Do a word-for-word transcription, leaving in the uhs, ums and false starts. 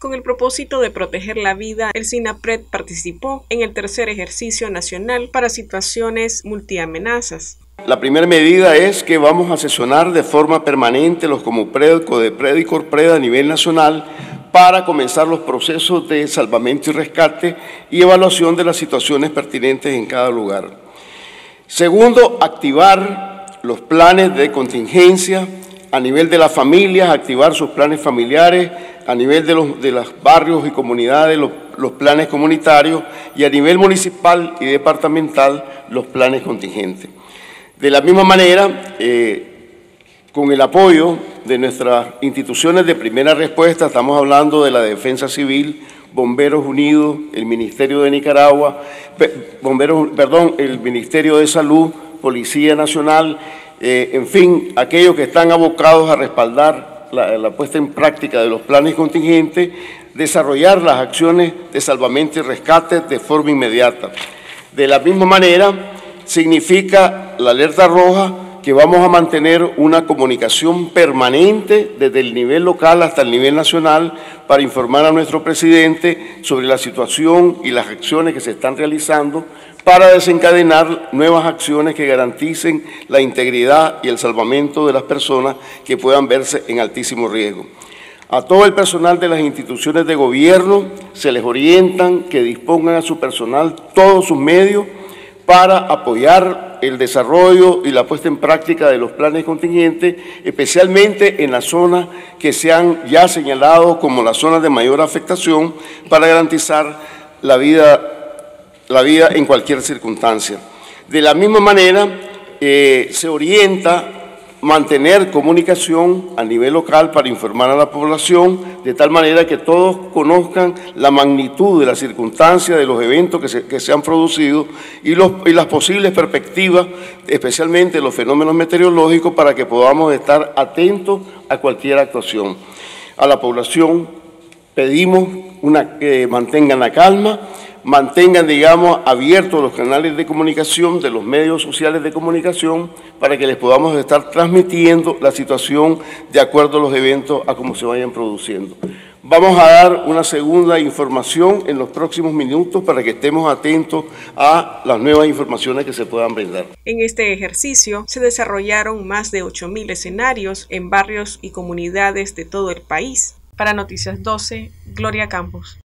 Con el propósito de proteger la vida, el SINAPRED participó en el tercer ejercicio nacional para situaciones multiamenazas. La primera medida es que vamos a sesionar de forma permanente los Comupred, Codepred y Corpred a nivel nacional para comenzar los procesos de salvamento y rescate y evaluación de las situaciones pertinentes en cada lugar. Segundo, activar los planes de contingencia a nivel de las familias, activar sus planes familiares, a nivel de los, de los barrios y comunidades, los, los planes comunitarios y a nivel municipal y departamental los planes contingentes. De la misma manera, eh, con el apoyo de nuestras instituciones de primera respuesta, estamos hablando de la Defensa Civil, Bomberos Unidos, el Ministerio de Nicaragua, Bomberos, perdón, el Ministerio de Salud, Policía Nacional, eh, en fin, aquellos que están abocados a respaldar la, la puesta en práctica de los planes contingentes, desarrollar las acciones de salvamento y rescate de forma inmediata. De la misma manera, significa la alerta roja que vamos a mantener una comunicación permanente desde el nivel local hasta el nivel nacional para informar a nuestro presidente sobre la situación y las acciones que se están realizando para desencadenar nuevas acciones que garanticen la integridad y el salvamento de las personas que puedan verse en altísimo riesgo. A todo el personal de las instituciones de gobierno se les orientan que dispongan a su personal todos sus medios para apoyar el desarrollo y la puesta en práctica de los planes contingentes, especialmente en las zonas que se han ya señalado como las zonas de mayor afectación para garantizar la vida, la vida en cualquier circunstancia. De la misma manera, eh, se orienta mantener comunicación a nivel local para informar a la población, de tal manera que todos conozcan la magnitud de las circunstancias de los eventos que se, que se han producido y, los, y las posibles perspectivas, especialmente los fenómenos meteorológicos, para que podamos estar atentos a cualquier actuación. A la población pedimos una, que mantengan la calma, mantengan, digamos, abiertos los canales de comunicación de los medios sociales de comunicación para que les podamos estar transmitiendo la situación de acuerdo a los eventos, a cómo se vayan produciendo. Vamos a dar una segunda información en los próximos minutos para que estemos atentos a las nuevas informaciones que se puedan brindar. En este ejercicio se desarrollaron más de ocho mil escenarios en barrios y comunidades de todo el país. Para Noticias doce, Gloria Campos.